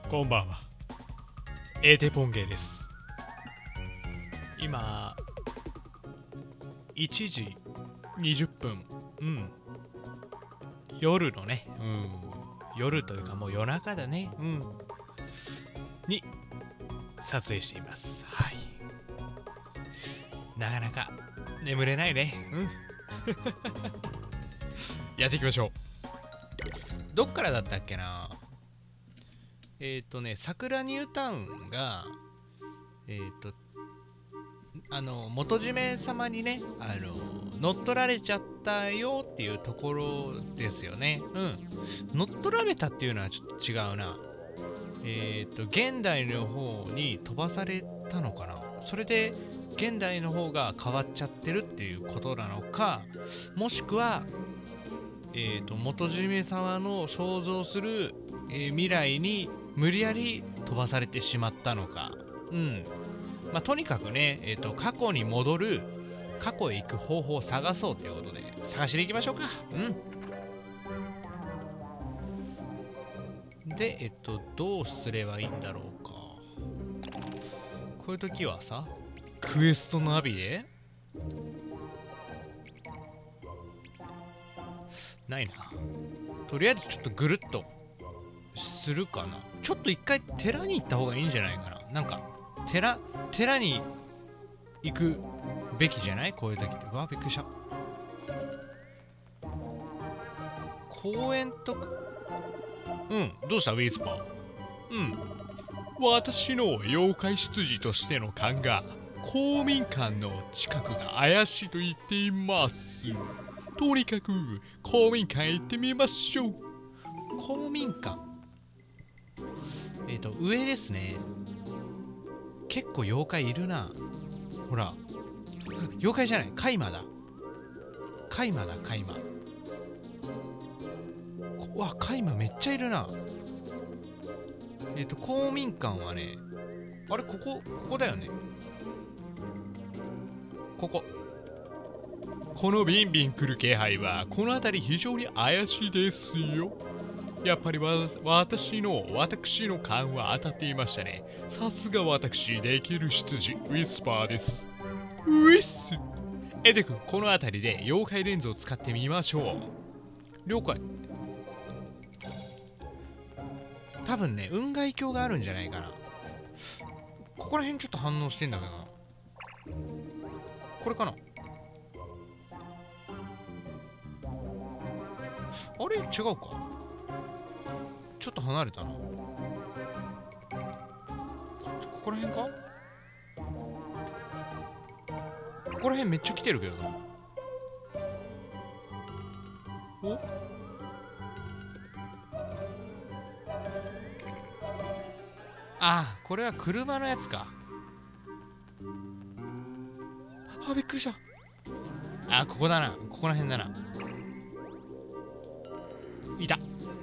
こんばんは。エーテポンゲーです。今、1時20分。夜のね、夜というかもう夜中だね。に、撮影しています。はい。なかなか眠れないね。やっていきましょう。どっからだったっけな。桜ニュータウンが、元締め様にね、乗っ取られちゃったよっていうところですよね。乗っ取られたっていうのはちょっと違うな。現代の方に飛ばされたのかな。それで、現代の方が変わっちゃってるっていうことなのか、もしくは、元締め様の想像する、未来に無理やり飛ばされてしまったのか。とにかくね、過去に戻る、過去へ行く方法を探そうということで、探しに行きましょうか。で、どうすればいいんだろうか。こういう時はさ、クエストナビでないな。とりあえずちょっとぐるっとするかな。ちょっと一回寺に行った方がいいんじゃないかな。なんか寺に行くべきじゃない？こういう時って。わあ、びっくりした。公園とか。どうしたウィスパー。私の妖怪執事としての勘が公民館の近くが怪しいと言っています。とにかく公民館へ行ってみましょう。公民館、上ですね。結構妖怪いるな。ほら、妖怪じゃない、カイマだ。カイマ。うわ、カイマめっちゃいるな。公民館はね、あれ、ここだよね。このビンビン来る気配はこの辺り非常に怪しいですよ。やっぱり私の勘は当たっていましたね。さすが私できる執事ウィスパーです。ウィスエデ君、この辺りで妖怪レンズを使ってみましょう。了解。多分ね、雲海鏡があるんじゃないかな。ここら辺ちょっと反応してんだけどな。これかな。あれ違うか。ちょっと離れたな。ここら辺か。ここら辺めっちゃ来てるけどな。お、これは車のやつか。びっくりした。ここだな。ここら辺だな。いた。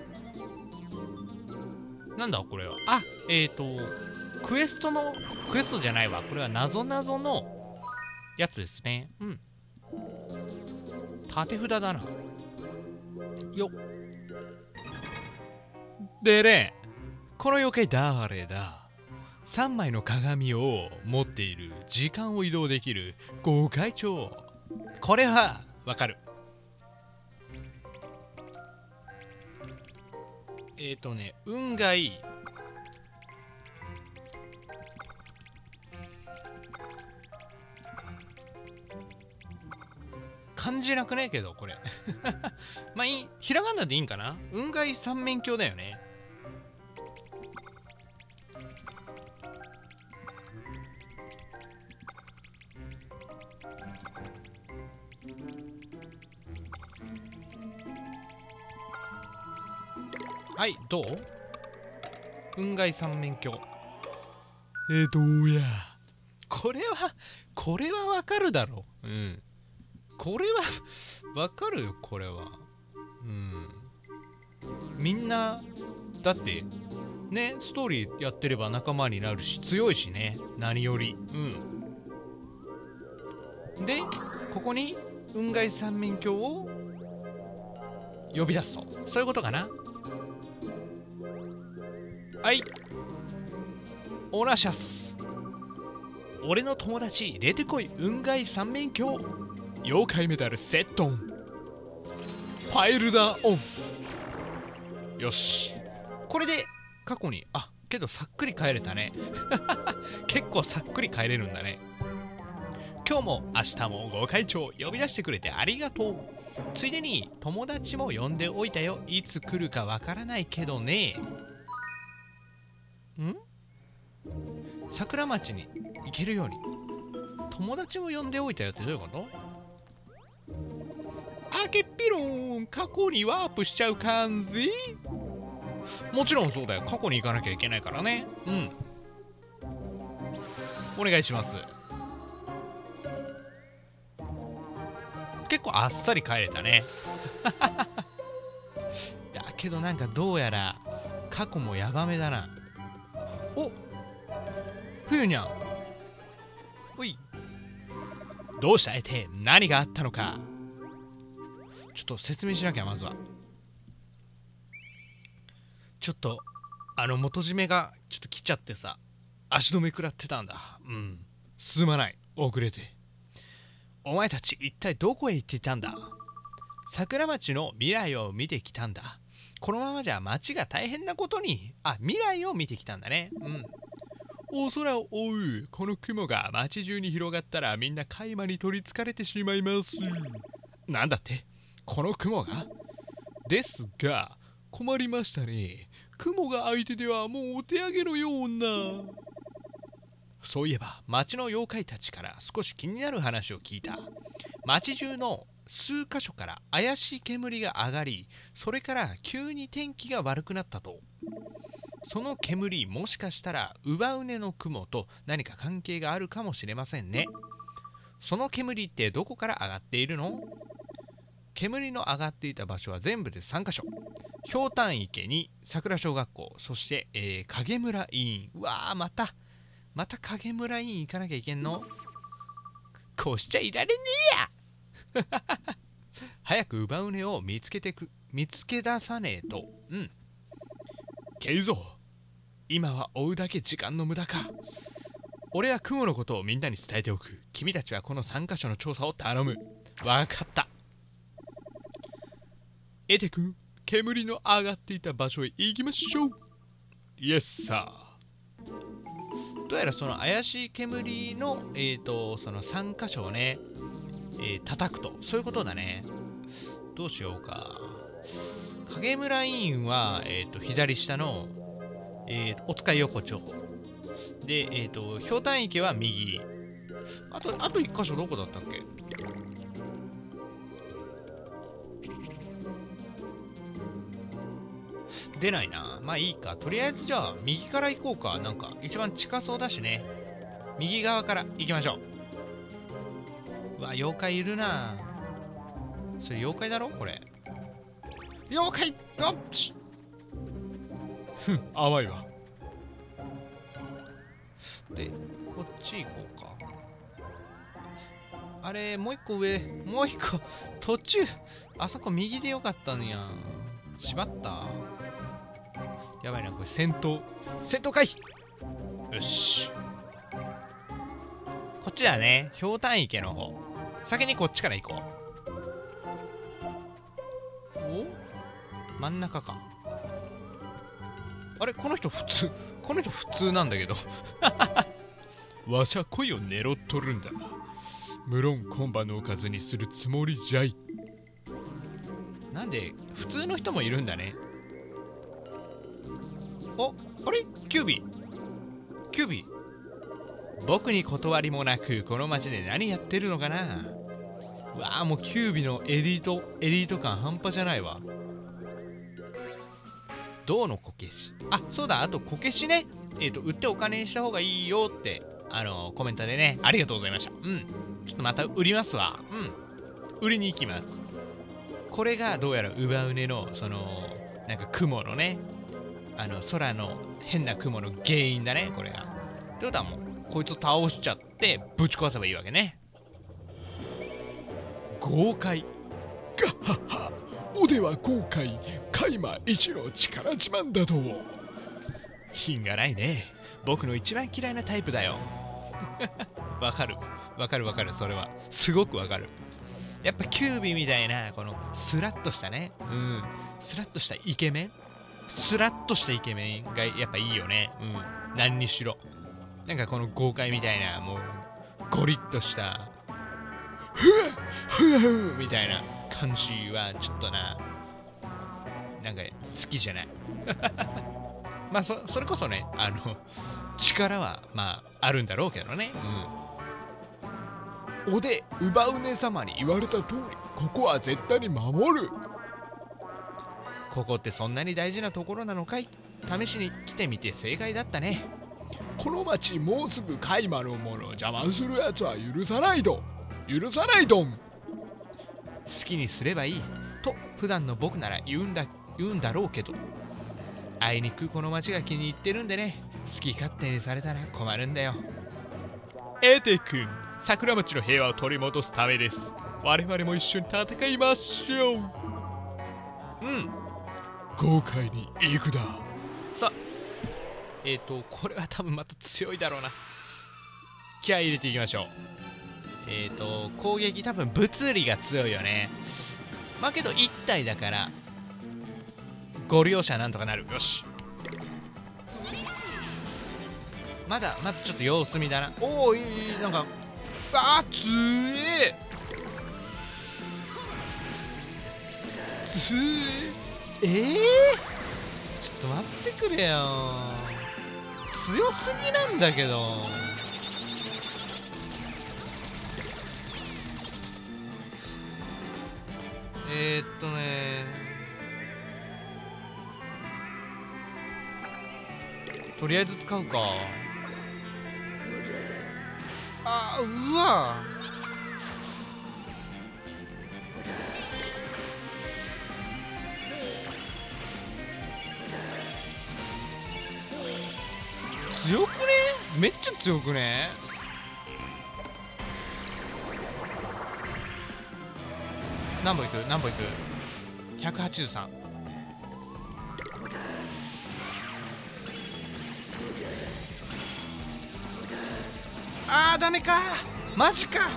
なんだこれは。クエストじゃないわ。これは謎のやつですね。縦札だな。よっ。でね、この妖怪誰だ？3枚の鏡を持っている、時間を移動できる御開帳。これはわかる。運外感じなくねえけどこれまあいい、ひらがなでいいんかな。運外三面鏡だよね。はい、どう？雲外三面鏡。どうや。これはわかるだろう。これはわかるよ、これは。みんな、だって、ね、ストーリーやってれば仲間になるし、強いしね、何より。で、ここに、雲外三面鏡を呼び出すと。そういうことかな。はい。 オナシャス。俺の友達出てこい。雲外三面鏡。妖怪メダルセットン。ファイルダーオン。よし、これで過去に、けどさっくり帰れたね。結構さっくり帰れるんだね。今日も明日もご会長呼び出してくれてありがとう。ついでに友達も呼んでおいたよ。いつ来るかわからないけどね。桜町に行けるように友達も呼んでおいたよってどういうこと？あけっぴろん、過去にワープしちゃう感じ？もちろんそうだよ。過去に行かなきゃいけないからね。お願いします。結構あっさり帰れたね。だけどなんかどうやら過去もヤバめだな。お、冬にゃん。おい、どうしたエテ？何があったのか。ちょっと説明しなきゃ。まずはちょっと元締めがちょっと来ちゃってさ、足止め食らってたんだ。すまない、遅れて。お前たち一体どこへ行っていたんだ？桜町の未来を見てきたんだ。このままじゃ町が大変なことに。未来を見てきたんだね。お空を覆うこの雲が町中に広がったらみんな海馬に取りつかれてしまいます。なんだって、この雲が？ですが困りましたね。雲が相手ではもうお手上げのような。そういえば町の妖怪たちから少し気になる話を聞いた。町中の数箇所から怪しい煙が上がり、それから急に天気が悪くなったと。その煙、もしかしたら乳母船の雲と何か関係があるかもしれませんね。その煙ってどこから上がっているの？煙の上がっていた場所は全部で3カ所。ひょうたん池に桜小学校、そして、影村委員。うわー、また影村委員行かなきゃいけんの？こうしちゃいられねえや。早く乳母船を見つけ出さねえと。ケイゾ、今は追うだけ時間の無駄か。俺は雲のことをみんなに伝えておく。君たちはこの3カ所の調査を頼む。わかった。エテ君、煙の上がっていた場所へ行きましょう。イエスサー。どうやらその怪しい煙のその3箇所をね、叩くと、そういうことだね。どうしようか。影村委員は左下のお使い横丁で、ひょうたん池は右。あと1箇所どこだったっけ？出ないな。まあいいか。とりあえずじゃあ右から行こうか。なんか一番近そうだしね。右側から行きましょう。うわ、妖怪いるな。それ妖怪だろこれ。妖怪。甘いわ。で、こっち行こうか。あれ、もう一個上。もう一個。途中。あそこ右でよかったんや。しまった。やばいな、これ戦闘回避。よし。こっちだね。ひょうたん池の方。先にこっちから行こう。お？真ん中か。あれ、この人普通なんだけど。わしゃ恋を狙っとるんだ。無論今晩のおかずにするつもりじゃい。なんで普通の人もいるんだね。あれキュービー、僕に断りもなくこの街で何やってるのかな。うわあ、もうキュービーのエリート感半端じゃないわ。銅のこけし、そうだ、あとこけしね、売ってお金にした方がいいよってコメントでね、ありがとうございました。ちょっとまた売りますわ。売りに行きます。これがどうやら乳母船のそのなんか雲のね、空の変な雲の原因だね、これが。ってことはもうこいつを倒しちゃってぶち壊せばいいわけね。豪快。ガッハッハ、おでは豪快、海馬一の力自慢だと。品がないね。 僕の一番嫌いなタイプだよ。わかるわかるわかる、それはすごくわかる。やっぱキュービーみたいなこのスラッとしたね、スラッとしたイケメン、スラッとしたイケメンがやっぱいいよね。何にしろなんかこの豪快みたいな、もうゴリッとしたみたいな感じはちょっとなんか好きじゃない。まあそれこそね、力はまああるんだろうけどね。おで奪うね様に言われた通り、ここは絶対に守る。ここってそんなに大事なところなのかい。試しに来てみて正解だったね。この町もうすぐカイマのものを邪魔するやつは許さないどん。好きにすればいいと普段の僕なら言うんだろうけど、あいにくこの町が気に入ってるんでね、好き勝手にされたら困るんだよ。エテ君、桜町の平和を取り戻すためです。我々も一緒に戦いましょう。豪快に行くだ。さあこれは多分また強いだろうな。気合い入れていきましょう。攻撃多分物理が強いよね。まあけど1体だからご両者なんとかなる。よし、まだちょっと様子見だな。おお、いい、なんかつえちょっと待ってくれよ、強すぎなんだけど。とりあえず使うか。うわ強くね？めっちゃ強くね？何本いく？183。ダメか、マジか。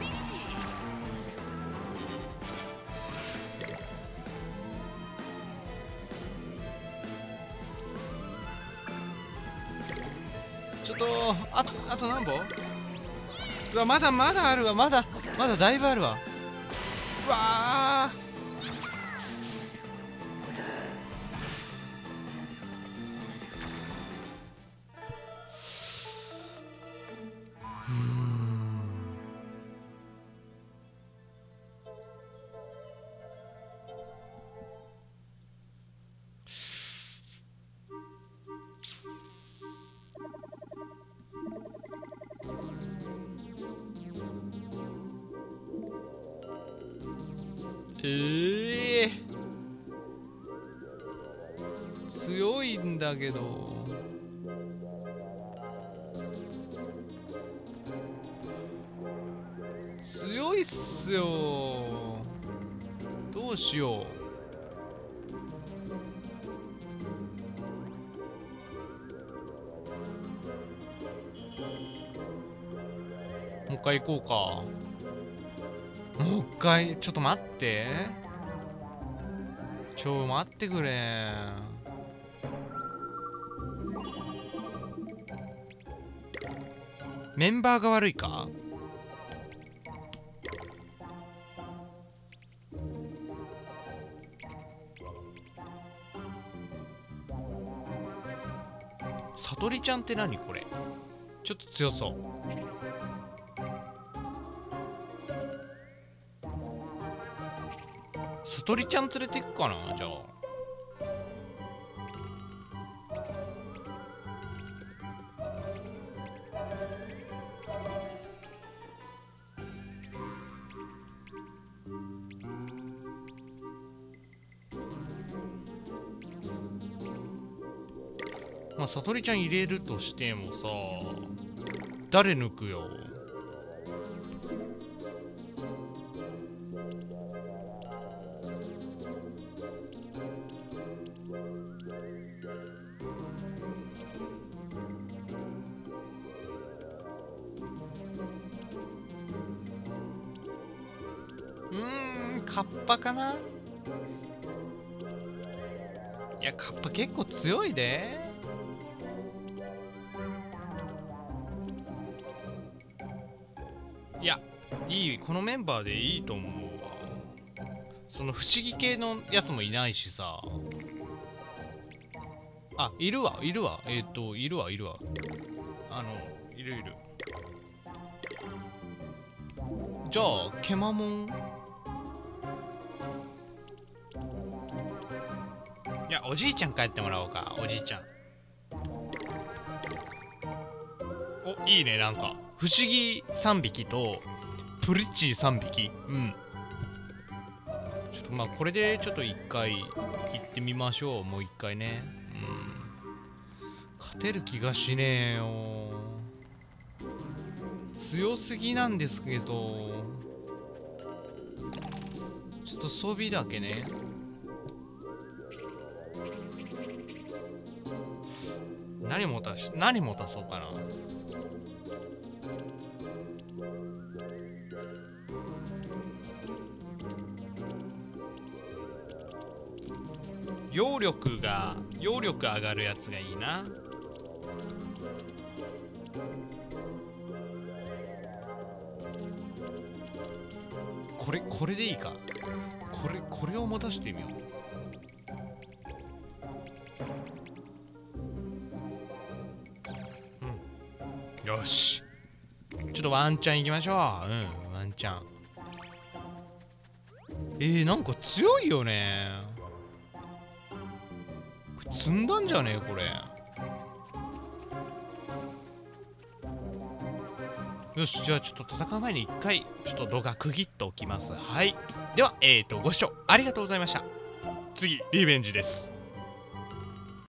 ちょっとあと何本？うわ、まだあるわ。まだだいぶあるわ。うわ強いんだけど。強いっすよ。どうしよう。もう一回行こうか。もう一回、ちょっと待って。待ってくれ。メンバーが悪いか？さとりちゃんって何これ？ちょっと強そう。さとりちゃん連れていくかな、じゃあ。まあ、さとりちゃん入れるとしてもさ、誰抜くよ。 カッパかな。いや、カッパ結構強いで。いや、いい、このメンバーでいいと思うわ。その不思議系のやつもいないしさ。あ、いるわ、いるわ。いるわ。いる。じゃあ、ケマモン。いや、おじいちゃん帰ってもらおうか、おじいちゃん。お、いいね、なんか。不思議3匹と、プリッチ3匹。うん。ちょっとまあ、これでちょっと一回行ってみましょう。もう一回ね。勝てる気がしねえよ。強すぎなんですけど。ちょっと装備だけね。何持たそうかな。揚力上がるやつがいいな。これでいいか。これを持たしてみよう。よし、ちょっとワンチャン行きましょう。ワンチャン。なんか強いよね。積んだんじゃねえこれ。よし、じゃあちょっと戦う前に一回ちょっと動画区切っておきます。はい、ではご視聴ありがとうございました。次リベンジです。